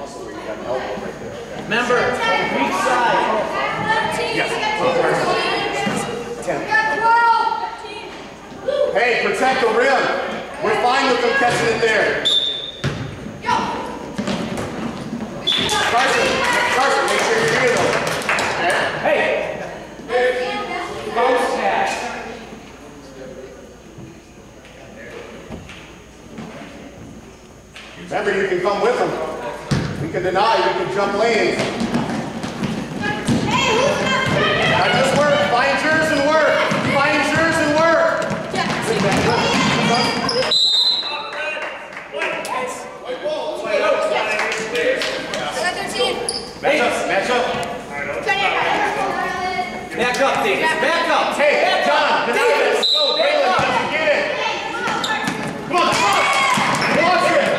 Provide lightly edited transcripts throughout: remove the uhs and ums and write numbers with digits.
muscle where you got an elbow right there. Remember, weak side. Yes. 10. Hey, protect the rim. We're fine with them catching it there. Carson, make sure you're here though. Hey. Post pass. Remember, you can come with them. We can deny, we can jump lanes. Now just work. Find yours and work. Find yours and work. Match up. Back up, Davis. Back up. Hey, John, deny this. Go, Braylon, doesn't get it. Come on, come on. Launch it.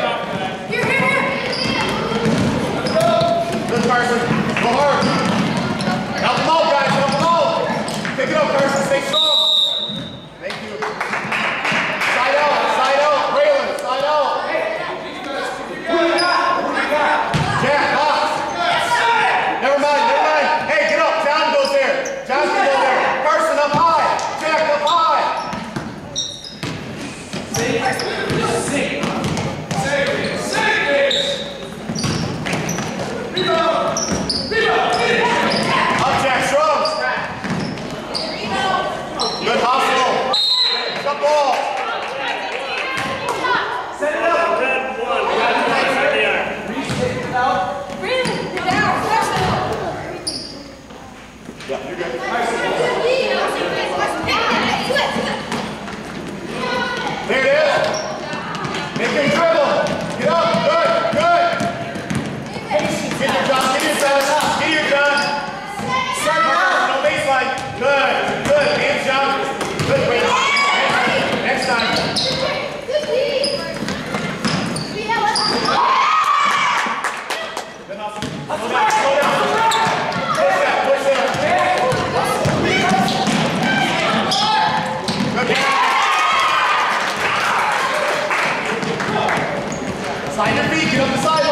Good, Carson. Go hard. Help them out, guys. Help them out. Pick it up, Carson. Stay strong. Thank you. Side out. Braylon, side out. Who you got? Jack, box. Never mind. Hey, get up. John goes there. John can go there. Carson up high. Jack up high. Up, Jack, strong. Good hustle. Good ball. Set it up. Red one. Right there. Reset it out. Yeah, you're good. There it is. Make him dribble. Get up. Good. Get your John. Start out. No baseline. Good. Hands John. Good, Brandon. Next time. Good hustle. Slow down. Push that. Good. Slide your feet. Get up the side.